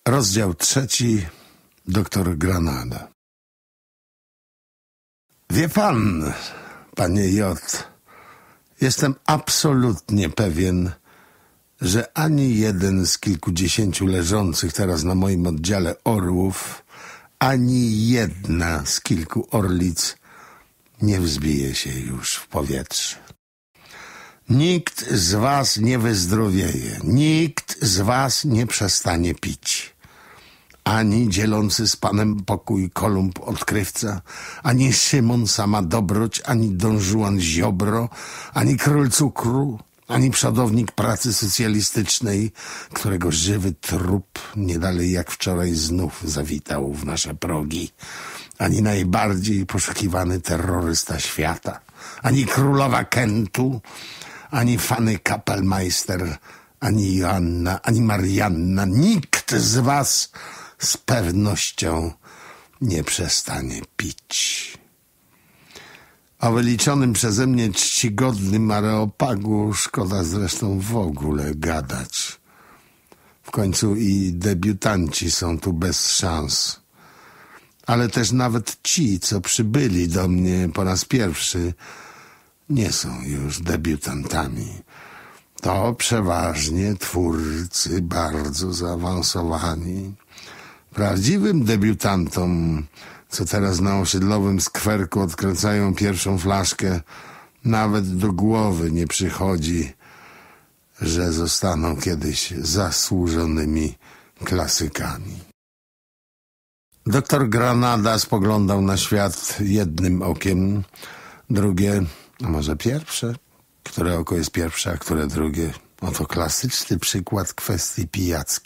Rozdział 3. Doktor Granada. Wie pan, panie J., jestem absolutnie pewien, że ani jeden z kilkudziesięciu leżących teraz na moim oddziale orłów, ani jedna z kilku orlic nie wzbije się już w powietrze. Nikt z was nie wyzdrowieje, nikt z was nie przestanie pić. Ani dzielący z panem pokój Kolumb odkrywca, ani Szymon sama dobroć, ani Don Juan Ziobro, ani król cukru, ani przodownik pracy socjalistycznej, którego żywy trup nie dalej jak wczoraj znów zawitał w nasze progi, ani najbardziej poszukiwany terrorysta świata, ani królowa Kentu, ani Fanny Kapelmeister, ani Joanna, ani Marianna. Nikt z was z pewnością nie przestanie pić. O wyliczonym przeze mnie czcigodnym Areopagu szkoda zresztą w ogóle gadać. W końcu i debiutanci są tu bez szans. Ale też nawet ci, co przybyli do mnie po raz pierwszy, nie są już debiutantami. To przeważnie twórcy bardzo zaawansowani. Prawdziwym debiutantom, co teraz na osiedlowym skwerku odkręcają pierwszą flaszkę, nawet do głowy nie przychodzi, że zostaną kiedyś zasłużonymi klasykami. Doktor Granada spoglądał na świat jednym okiem, drugie, a może pierwsze? Które oko jest pierwsze, a które drugie? Oto klasyczny przykład kwestii pijackiej.